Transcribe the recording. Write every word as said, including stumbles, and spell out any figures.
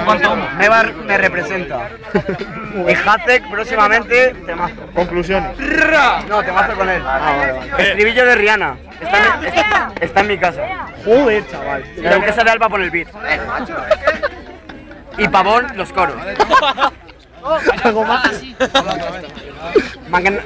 Mebar me representa. Y Jacek próximamente temazo. Conclusiones. No, temazo con él. Ah, vale, vale. Estribillo de Rihanna. Está en, mi, está, está en mi casa. Joder, chaval. La duquesa de Alba pone el beat. Y Pavón los coros. Algo más. Man, que